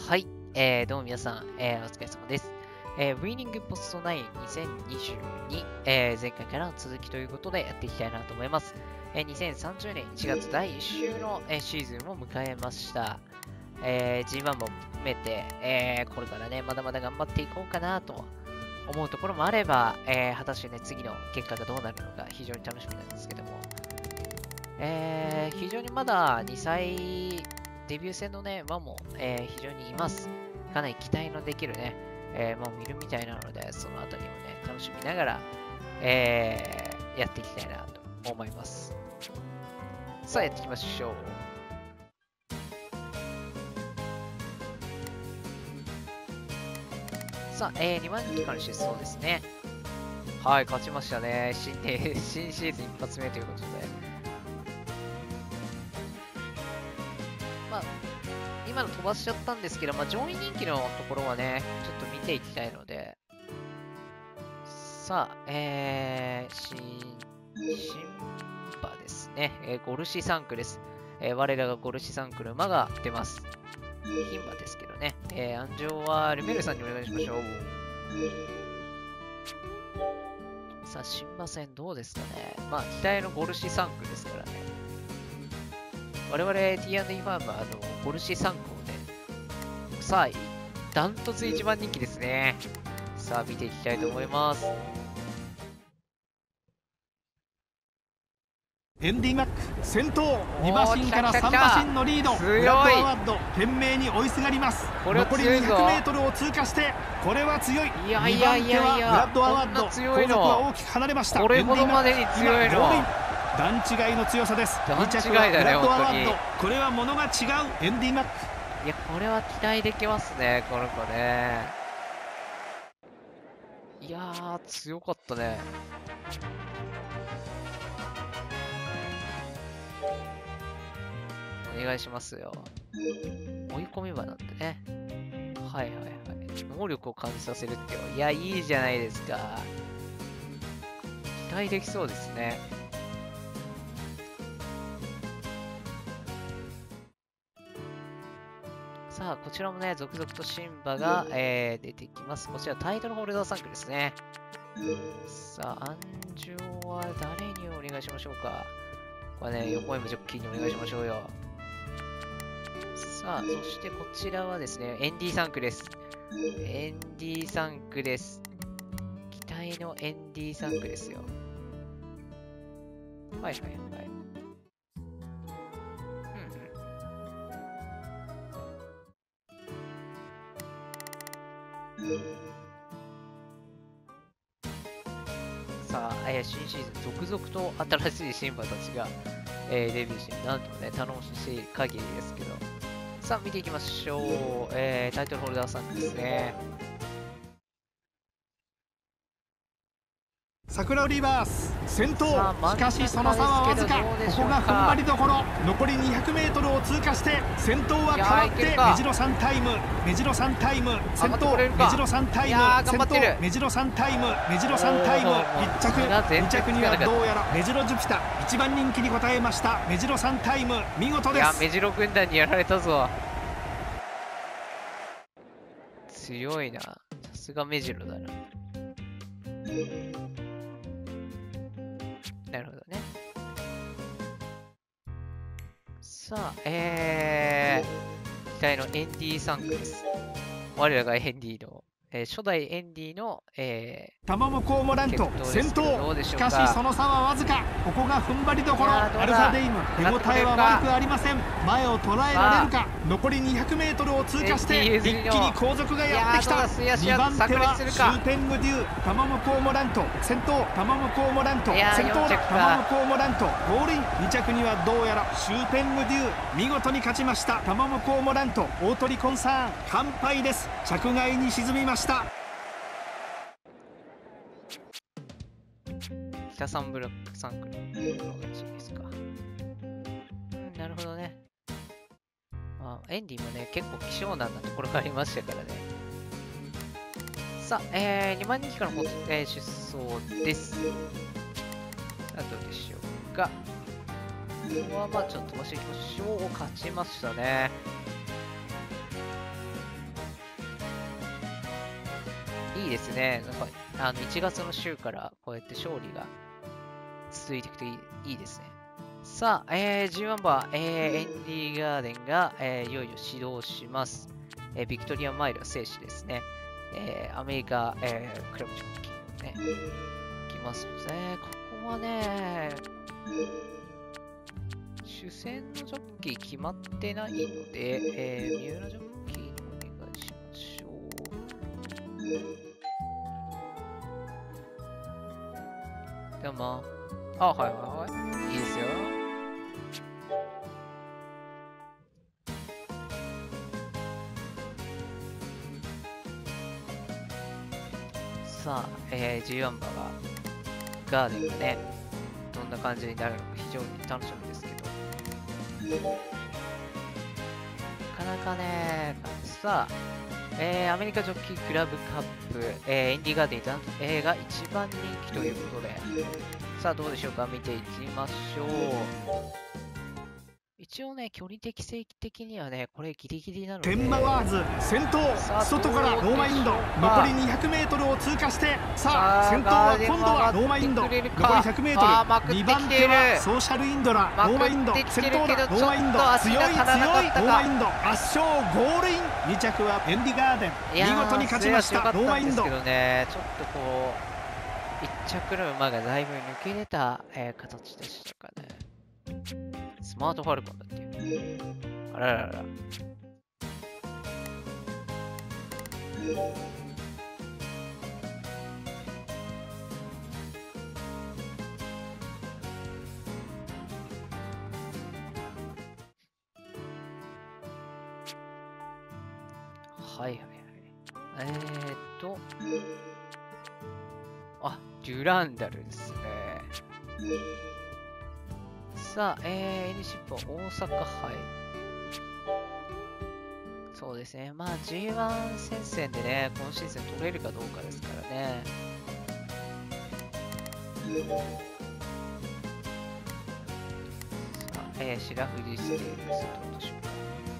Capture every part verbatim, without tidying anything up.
はい、えー、どうも皆さん、えー、お疲れ様です。えー、ウィーニングポストナインにせんにじゅうに、えー、前回からの続きということでやっていきたいなと思います。えー、にせんさんじゅうねんいちがつだいいっ週の、えー、シーズンを迎えました。えー、ジーワン も含めて、えー、これからね、まだまだ頑張っていこうかなと思うところもあれば、えー、果たしてね、次の結果がどうなるのか非常に楽しみなんですけども、えー、非常にまだにさいデビュー戦のね、馬も、えー、非常にいます。かなり期待のできるね、えー、馬もいるみたいなので、そのあたりをね、楽しみながら、えー、やっていきたいなと思います。さあ、やっていきましょう。さあ、えー、にばん人気から出走ですね。はい、勝ちましたね。新年、新シーズン一発目ということで。まあ、今の飛ばしちゃったんですけど、まあ、上位人気のところはね、ちょっと見ていきたいので。さあ、えー、新、新馬ですね。えー、ゴルシサンクです。えー、我らがゴルシサンクの馬が出ます。牝馬ですけどね。えー、安城はルメールさんにお願いしましょう。さあ、新馬戦どうですかね。まあ、期待のゴルシサンクですからね。我々 ティーアンドイー ファームはあのゴルシサンクをね、さあ、ダントツいちばん人気ですね。さあ、見ていきたいと思います。 エンディマック先頭、に馬身からさん馬身のリード、グラッドアワード懸命に追いすがります。残り にひゃくメートル を通過して、これは強い。 いやいやいやいや、 グラッドアワード、後続は大きく離れました。 これほどまでに強いの段違いの強さです。 段違いだね、本当に。 これはものが違うエンディマック。 いや、これは期待できますね、この子ね。いやー、強かったね。お願いしますよ。追い込み場なんでね。はいはいはい。能力を感じさせるってよ。いや、いいじゃないですか。期待できそうですね。さあ、こちらもね、続々とシンバが、えー、出てきます。こちらタイトルホルダーサンクですね。さあ、安城は誰にお願いしましょうか。これね、横山ジョッキーにお願いしましょうよ。さあ、そしてこちらはですね、エンディサンクです。エンディサンクです。期待のエンディサンクですよ。はいはいはい。うんうん。さあ、えー、新シーズン続々と新しい新馬たちが、えー、デビューして、なんともね、頼もしい限りですけど。さあ、見ていきましょう。えー、タイトルホルダーさんですね。 桜リバース先頭、しかしその差はわずか。ここが踏ん張りどころ。残り にひゃくメートル を通過して先頭は変わってメジロさんタイム、メジロさんタイム、先頭メジロさんタイム、先頭メジロさんタイム、メジロさんタイム、いっ着、に着にはどうやらメジロジュピターいちばん人気に応えました。メジロさんタイム、見事です。 いや、メジロ軍団にやられたぞ。強いな。さすがメジロだな。なるほどね。さあ、えー、期待のエンディサンクです。我らがエンディの、えー、初代エンディの、えー、玉向こうもラント先頭。しかしその差はわずか。ここが踏ん張りどころ。アルファデイム、手応えは悪くありません。前を捉えられるか。残り にひゃくメートル を通過して一気に後続がやってきた。にばん手はシューペングデュー、玉向こうもラント先頭、玉向こうもラント先頭だ。玉向こうもラントゴールイン。に着にはどうやらシューペングデュー、見事に勝ちました。玉向こうもラント、大鳥コンサーン完敗です。着外に沈みました。 北三ブロックサンクの方がいいですか。うん、なるほどね。まあ、エンディもね、結構希少難なところがありましたからね。さあ、えー、にばん人気からも、えー、出走です。さあ、どうでしょうか。ここはまあちょっと飛ばしていきましょう。勝ちましたね。 いいですね。なんかあのいちがつの週からこうやって勝利が続いていくといい、いいですね。さあ、えー、じゅういちばん、えー、エンディーガーデンが、えー、いよいよ始動します。えー、ビクトリアマイルは静止ですね。えー、アメリカ、えー、クラブジョッキーね。いきますね。ここはね、主戦のジョッキー決まってないので、えー、三浦ジョッキーにお願いしましょう。どうも。あ、はいはいはい。いいですよ。さあ、えー、じゅうよんばんはガーデンがね、どんな感じになるのか非常に楽しみですけど。なかなかね、さあ、えー、アメリカジョッキークラブカップ、えー、エンディーガーデン、えー、が一番人気ということで、さあどうでしょうか、見ていきましょう。一応ね、距離適正的にはね、これギリギリなので。 テンマワーズ先頭、外からローマインド、残り にひゃくメートル を通過して、さあ、先頭は今度はローマインド、残り ひゃくメートル、にばん手はソーシャルインドラ、ローマインド、先頭だ、ローマインド、強い強い、ローマインド、圧勝、ゴールイン、に着はエンディガーデン、見事に勝ちました、ローマインド。 ちょっとこう、いっ着の馬がだいぶ抜け出た、えー、形でしたかね。スマートファルコンだっていう。あらららら。はいはいはい。えーっと。あ、デュランダルですね。さあ、えー、エニシップは大阪杯。そうですね。まあ ジーワン 戦線でね、今シーズン取れるかどうかですからね。さあ、えー、白藤ステールスどうでしょうか。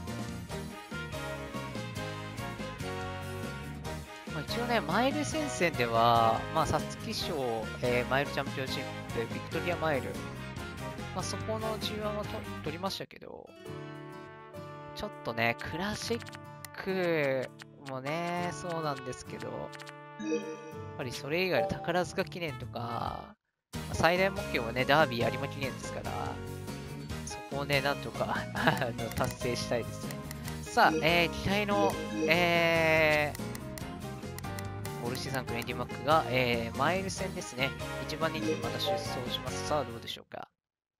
まあ、一応ね、マイル戦線では、まあ、皐月賞、えー、マイルチャンピオンシップ、ビクトリアマイル、まあ、そこの ジーワン はと取りましたけど、ちょっとね、クラシックもね、そうなんですけど、やっぱりそれ以外の宝塚記念とか、まあ、最大目標はね、ダービー有馬記念ですから、そこをね、なんとか達成したいですね。さあ、えー、期待の、えー、オルシザンクレンディマックが、えー、マイル戦ですね。一番人気また出走します。さあ、どうでしょうか。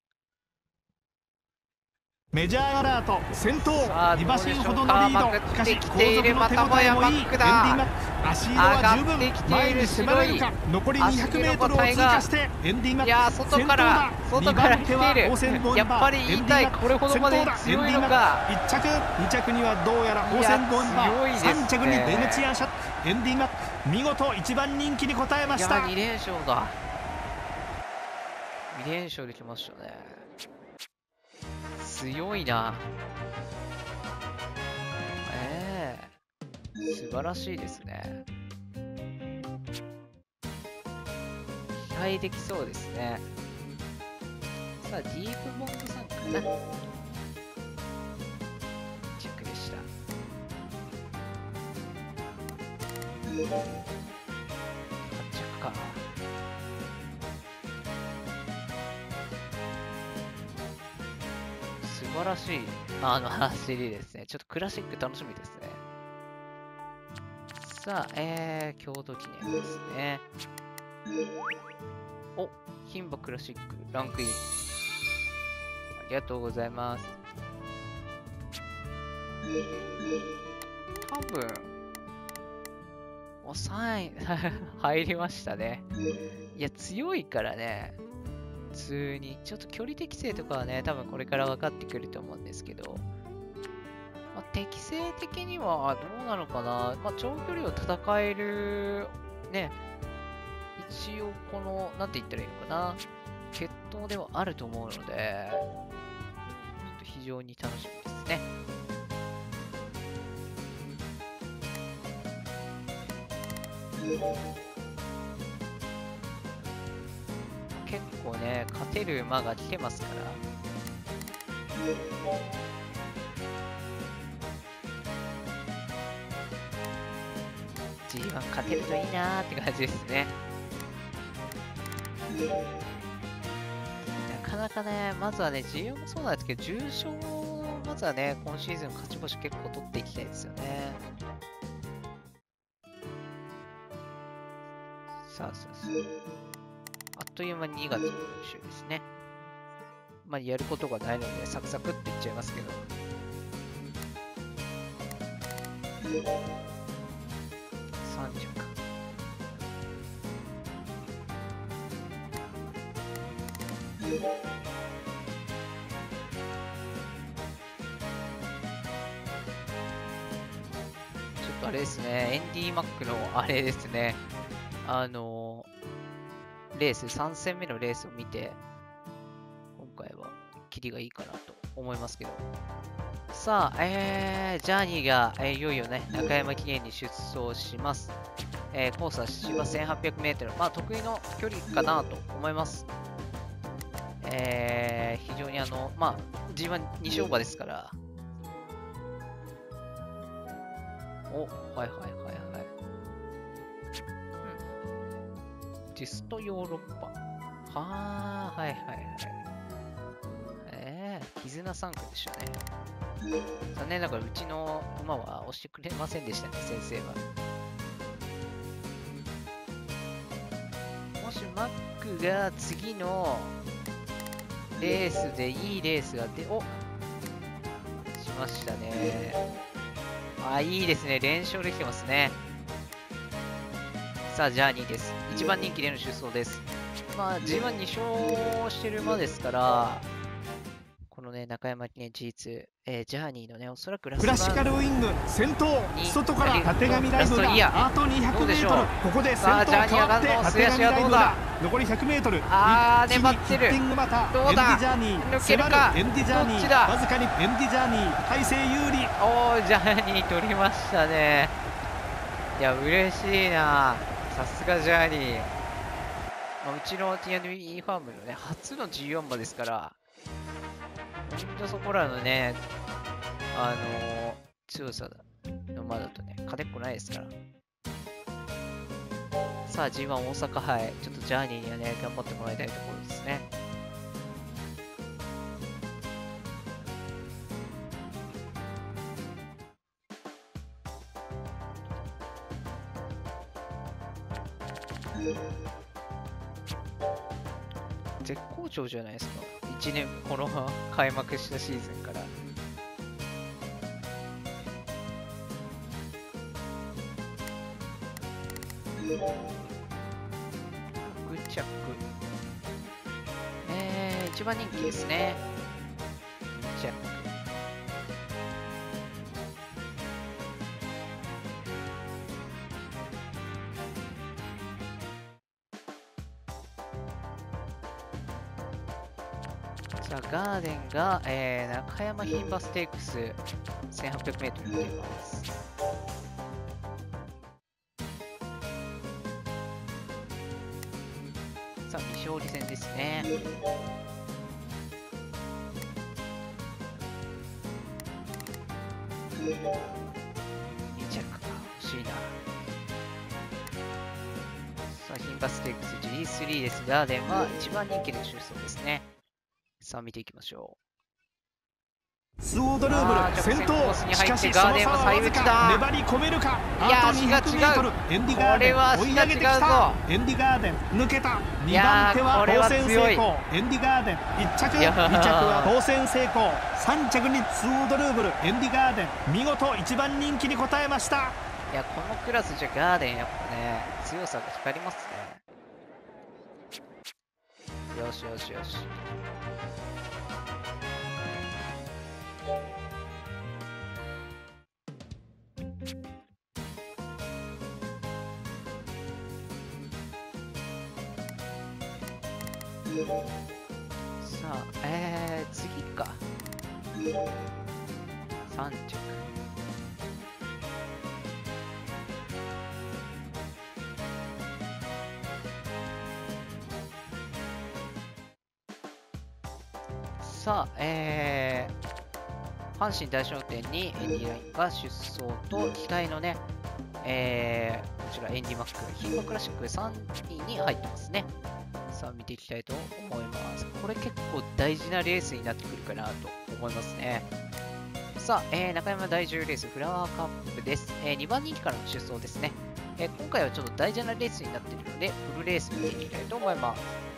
メジャーアラート先頭、に馬身ほどのリード。しかし後続の手応えもいいエンディマック、足色は十分前に迫れるか。残り にひゃくメートル を通過してエンディマック、 いや外から外から来ている。やっぱり言いたい、これほどまで強いのか。 いっ着、に着にはどうやらオーセンボンバー、さん着にベネチアンシャット、エンディマック見事一番人気に応えました。 いやに連勝だ。に連勝できましたね。強いな。ええー、素晴らしいですね。期待できそうですね。さあ、ディープモンドさんかな。チェックでした。はち着か。素晴らしいあの走りですね。ちょっとクラシック楽しみですね。さあ、えー、京都記念ですね。お、牝馬クラシックランクイン。ありがとうございます。多分、お、さんい入りましたね。いや、強いからね。普通に、ちょっと距離適正とかはね、多分これから分かってくると思うんですけど、まあ、適正的にはどうなのかな、まあ、長距離を戦える、ね、一応この、なんて言ったらいいのかな、決闘ではあると思うので、ちょっと非常に楽しみですね。 結構ね、勝てる馬が来てますから。ジーワン 勝てるといいなーって感じですね。なかなかね、まずはね、ジーワン もそうなんですけど、重賞をまずはね、今シーズン勝ち星結構取っていきたいですよね。さあさあさあ。あっという間ににがつの週ですね。まあ、やることがないので、サクサクって言っちゃいますけど。さんじゅうか。ちょっとあれですね、エンディーマックのあれですね、あのー、レース、さん戦目のレースを見て、今回はキリがいいかなと思いますけど。さあ、えー、ジャーニーが、えー、いよいよね、中山記念に出走します。えー、コースは芝 せんはっぴゃくメートル、まあ得意の距離かなと思います。えー、非常にあの、まあ、ジーワンに 勝馬ですから。お、はいはいはいはい。うん。ジストヨーロッパ。はー、はいはいはい。えー、絆さん区でしたね。残念ながらうちの馬は押してくれませんでしたね、先生は。もしマックが次のレースでいいレースが出、おしましたね。あ、いいですね。連勝できてますね。さあ、ジャーニーです。いちばん人気での出走です。まあ、ジーワンに 勝してる馬ですから、このね、中山記念 ジーツー、えー、ジャーニーのね、おそらくラスクラシカルウィング先頭、外からたてがみライブがあとにひゃくメートル、ここで先頭変わってたてがみライブが残りひゃくメートル、 あー粘ってる、 ヒッティングまたどうだ、 エンディジャーニー抜けるか、 エンディジャーニーわずかにエンディジャーニー体勢有利。 おー、ジャーニー取りましたね。いや、嬉しいな、さすがジャーニー。まあ、うちの ティーアンドビー ファームのね、初の ジーよん 馬ですから、ほんとそこらのね、あのー、強さの馬だとね、勝てっこないですから。さあ、ジーワン 大阪杯、ちょっとジャーニーにはね、頑張ってもらいたいところですね。絶好調じゃないですか。いちねん、この開幕したシーズンから。ろく着。えー、いちばん人気ですね。に着。さあ、ガーデンが、えー、中山牝馬ステークス せんはっぴゃくメートルに出ます。さあ、未勝利戦ですね。に着か、欲しいな。さあ、牝馬ステークス ジースリー です。ガーデンはいちばん人気で出走ですね。さあ、見ていきましょう。スオードルーブル先頭、しかしその差はわずか、粘り込めるか。あとにひゃくメートル、エンディガーデン追い上げてきた。エンディガーデン抜けた。にばん手は当選成功。エンディガーデンいっ着、に着は当選成功。さん着にスオードルーブル、エンディガーデン見事いちばん人気に応えました。 いや、このクラスじゃガーデンやっぱね、強さが光りますね。よしよしよし。さあ、えー、次か。さん着。 さあ、えー、阪神大商店にエンディラインが出走と、期待のね、えー、こちらエンディマック、牝馬クラシックさんいに入ってますね。さあ、見ていきたいと思います。これ結構大事なレースになってくるかなと思いますね。さあ、えー、中山第じゅうレースフラワーカップです。えー、にばん人気からの出走ですね。えー、今回はちょっと大事なレースになっているので、フルレース見ていきたいと思います。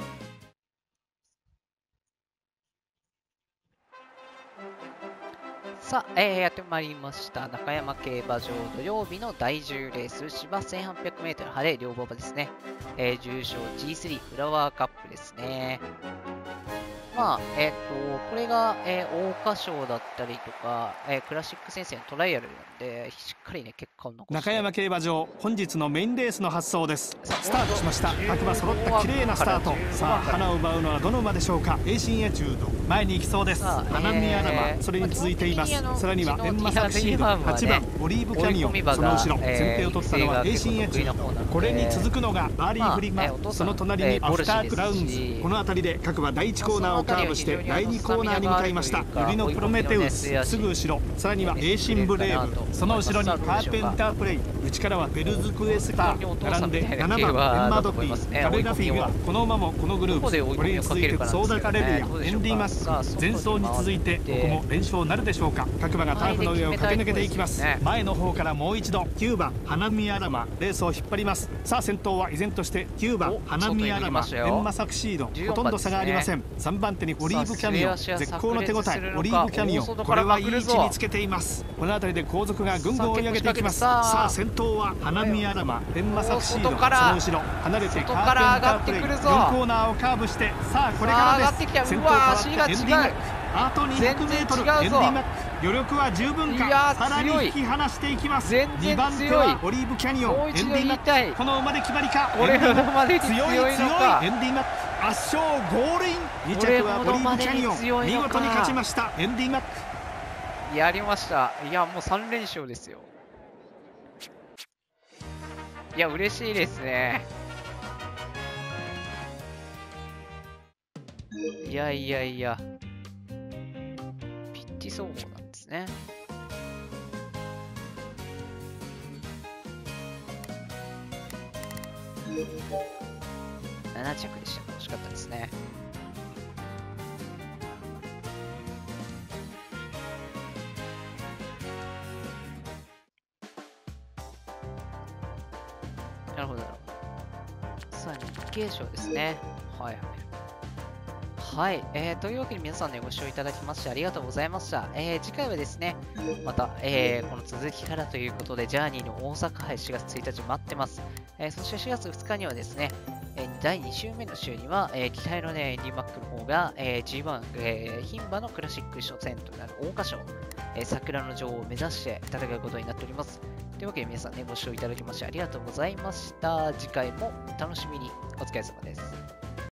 さあ、えー、やってまいりました。中山競馬場土曜日のだいじゅうレース、芝 せんはっぴゃくメートル 晴れ両馬場ですね。えー、重賞 ジースリー フラワーカップですね。まあ、えっ、ー、と、これが、えー、桜花賞だったりとか、えー、クラシック先生のトライアルなんで、しっかりね、結果を残して。 中山競馬場、本日のメインレースの発走です。スタートしました。各馬揃った綺麗なスタート。さあ、花を奪うのはどの馬でしょうか。栄進エチュード、前に行きそうです。花見アラマ、それに続いています。さらにはエンマサクシード、はちばんオリーブキャニオン、その後ろ、先手を取ったのは栄進エチュード。これに続くのがバーリーフリマ、その隣にアフタークラウンズ。この辺りで各馬だいいちコーナーをカーブしてだいにコーナーに向かいました。売りのプロメテウス、すぐ後ろ、さらには栄進ブレーブ、その後ろにカーペンタープレイ、内からはベルズクエスター、並んでななばんエンマドフィー、カベラフィグ、この馬もこのグループ、これに続いてソーダカレビア、エンディマック、前走に続いてここも連勝なるでしょうか。各馬がターフの上を駆け抜けていきます。前の方からもう一度きゅうばん花見アラマ、レースを引っ張ります。さあ先頭は依然としてきゅうばん花見アラマ、エンマサクシード、ほとんど差がありません。さんばん手にオリーブキャニオン、絶好の手応え、オリーブキャニオン、これはいい位置につけています。この辺りで後続がぐんぐん追い上げていきます。さあ先頭は花見アラマ、エンマサクシード、その後ろ離れてカーペンタープレイ、よんコーナーをカーブして、さあこれからです。先頭変わってエンディマック、あと にひゃくメートル、エンディマック、余力は十分か、さらに引き離していきます。にばん手はオリーブキャニオン、エンディマック、この馬で決まりか。 これ馬で強い強いエンディマック、圧勝ゴールイン。に着はオリーブキャニオン、見事に勝ちましたエンディマック。 やりました。いやもうさん連勝ですよ。いや嬉しいですね。いやいやいや、ピッチ総合なんですね。なな着でした。惜しかったですね。なるほど、なるほど。さあ、日経賞ですね。はいはい。はい、えー、というわけで皆さんね、ご視聴いただきましてありがとうございました。えー、次回はですね、また、えー、この続きからということで、ジャーニーの大阪杯しがつついたち待ってます。えー、そしてしがつふつかにはですね、えー、だいに週目の週には、えー、期待のね、エンディマックの方が、えー、ジーワン、えー、牝馬のクラシック初戦となる桜花賞、えー、桜の女王を目指して戦うことになっております。というわけで皆さんね、ご視聴いただきましてありがとうございました。次回もお楽しみに。お疲れ様です。